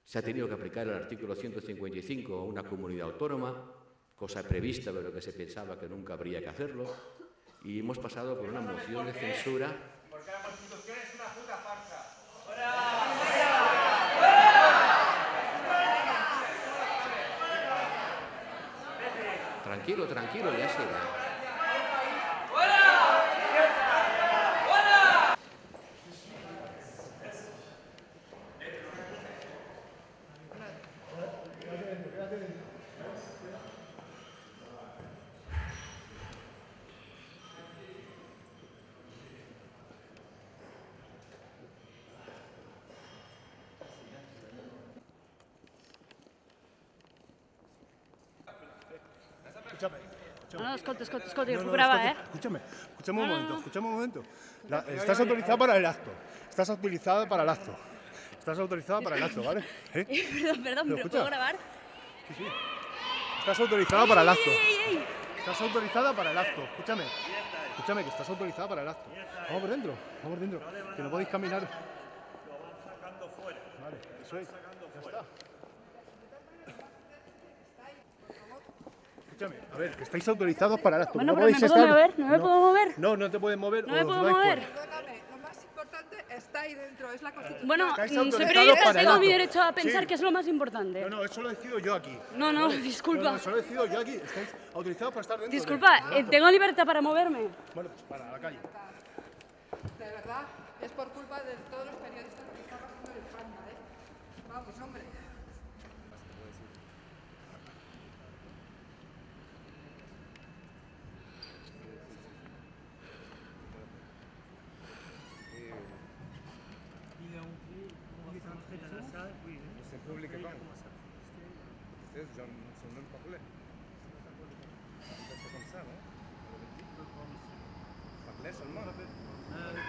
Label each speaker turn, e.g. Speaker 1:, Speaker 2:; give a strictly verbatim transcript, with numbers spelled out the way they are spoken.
Speaker 1: Se ha tenido que aplicar el artículo ciento cincuenta y cinco a una comunidad autónoma, cosa prevista pero que se pensaba que nunca habría que hacerlo, y hemos pasado por una moción de censura.
Speaker 2: Porque la Constitución es una puta farsa.
Speaker 1: Tranquilo, tranquilo, ya se va.
Speaker 3: Escúchame.
Speaker 4: No, no, escolta, escolta, escolta,
Speaker 3: No,
Speaker 4: jo
Speaker 3: no,
Speaker 4: puc gravar,
Speaker 3: escolta,
Speaker 4: eh?
Speaker 3: Escúchame, escúchame un
Speaker 4: No, no,
Speaker 3: momento,
Speaker 4: no.
Speaker 3: escúchame un momento. La- estás autorizada para el acto. Estás autorizada para el acto. Estás autorizada para el acto, ¿vale? ¿Eh?
Speaker 4: Perdón, perdón,
Speaker 3: ¿Pero
Speaker 4: ¿pero
Speaker 3: escucha?
Speaker 4: puedo grabar?
Speaker 3: Sí, sí. Estás autorizada para el acto.
Speaker 4: ¡Ey, ey, ey!
Speaker 3: Estás autorizada para el acto. Escúchame. Escúchame, que estás autorizada para el acto. Vamos por dentro, vamos por dentro. Que no podéis caminar. Vale, eso es. Ya está. Escúchame, a ver, que estáis autorizados para el acto.
Speaker 4: Bueno,
Speaker 3: no
Speaker 4: pero me
Speaker 3: podéis
Speaker 4: puedo
Speaker 3: estar-
Speaker 4: mover, no me puedo mover.
Speaker 3: No, no te puedes mover.
Speaker 4: No
Speaker 3: o
Speaker 4: me
Speaker 3: os
Speaker 4: puedo
Speaker 3: vais
Speaker 4: mover.
Speaker 3: fuera.
Speaker 5: Perdóname, lo más importante está ahí dentro, es la Constitución.
Speaker 4: Bueno,
Speaker 3: Estáis
Speaker 4: mm, soy
Speaker 3: autorizados
Speaker 4: periodista,
Speaker 3: para el
Speaker 4: tengo mi
Speaker 3: acto.
Speaker 4: derecho a pensar
Speaker 3: Sí.
Speaker 4: que es lo más importante.
Speaker 3: No, no, eso lo decido yo aquí.
Speaker 4: No, no,
Speaker 3: ¿Vale?
Speaker 4: disculpa.
Speaker 3: No, no, eso lo decido yo aquí. Estáis autorizados para estar dentro. de-
Speaker 4: Disculpa,
Speaker 3: del
Speaker 4: eh,
Speaker 3: acto.
Speaker 4: tengo libertad para moverme.
Speaker 3: Bueno, pues para la calle.
Speaker 5: De verdad, es por culpa de todos los periodistas que están pasando en España, ¿eh? Vamos, hombre.
Speaker 6: C'est public quand C'est ce genre, son nom pas coulé. C'est comme ça, non? Parler seulement.